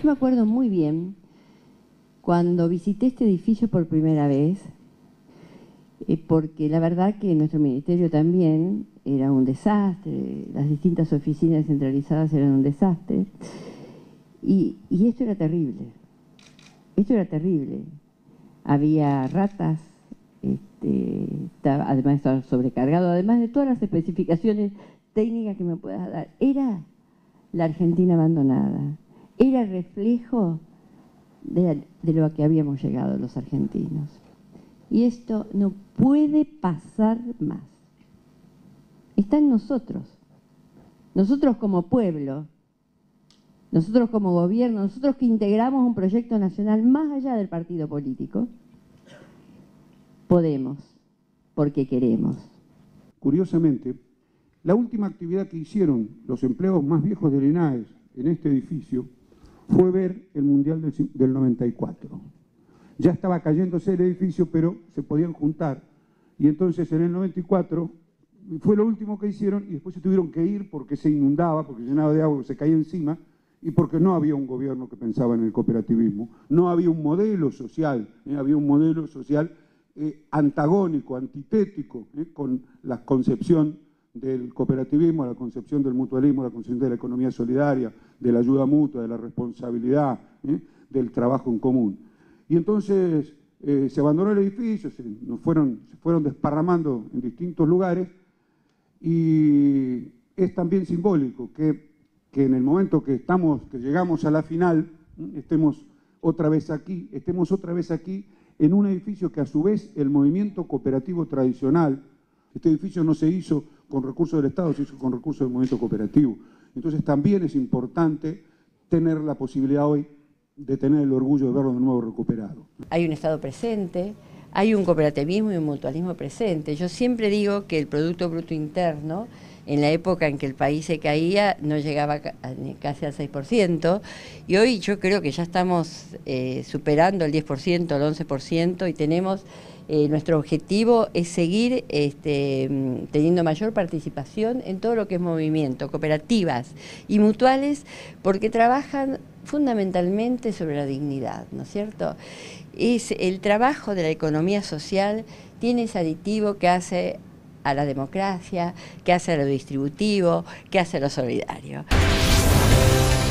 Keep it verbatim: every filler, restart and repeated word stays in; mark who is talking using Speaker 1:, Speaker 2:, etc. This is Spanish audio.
Speaker 1: me acuerdo muy bien cuando visité este edificio por primera vez, eh, porque la verdad que nuestro ministerio también era un desastre, las distintas oficinas centralizadas eran un desastre, y, y esto era terrible, esto era terrible. Había ratas, este, estaba, además estaba sobrecargado, además de todas las especificaciones técnicas que me puedas dar. Era la Argentina abandonada, era el reflejo de, de lo que habíamos llegado los argentinos. Y esto no puede pasar más. Está en nosotros, nosotros como pueblo, nosotros como gobierno, nosotros que integramos un proyecto nacional más allá del partido político, podemos, porque queremos.
Speaker 2: Curiosamente, la última actividad que hicieron los empleados más viejos del INAES en este edificio fue ver el Mundial del, del noventa y cuatro. Ya estaba cayéndose el edificio, pero se podían juntar. Y entonces en el noventa y cuatro fue lo último que hicieron y después se tuvieron que ir porque se inundaba, porque llenaba de agua, se caía encima y porque no había un gobierno que pensaba en el cooperativismo. No había un modelo social, ¿eh? había un modelo social eh, antagónico, antitético, ¿eh? con la concepción del cooperativismo, la concepción del mutualismo, la concepción de la economía solidaria, de la ayuda mutua, de la responsabilidad, ¿eh? del trabajo en común. Y entonces eh, se abandonó el edificio, se, nos fueron, se fueron desparramando en distintos lugares y es también simbólico que, que en el momento que, estamos, que llegamos a la final, ¿eh? estemos otra vez aquí, estemos otra vez aquí en un edificio que a su vez el movimiento cooperativo tradicional, este edificio no se hizo con recursos del Estado, se hizo con recursos del movimiento cooperativo. Entonces también es importante tener la posibilidad hoy de tener el orgullo de verlo de nuevo recuperado.
Speaker 1: Hay un Estado presente, hay un cooperativismo y un mutualismo presente. Yo siempre digo que el Producto Bruto Interno, en la época en que el país se caía, no llegaba casi al seis por ciento, y hoy yo creo que ya estamos eh, superando el diez por ciento, el once por ciento, y tenemos, eh, nuestro objetivo es seguir este, teniendo mayor participación en todo lo que es movimiento, cooperativas y mutuales, porque trabajan fundamentalmente sobre la dignidad, ¿no es cierto? Es el trabajo de la economía social, tiene ese aditivo que hace a la democracia, que hace a lo distributivo, que hace a lo solidario.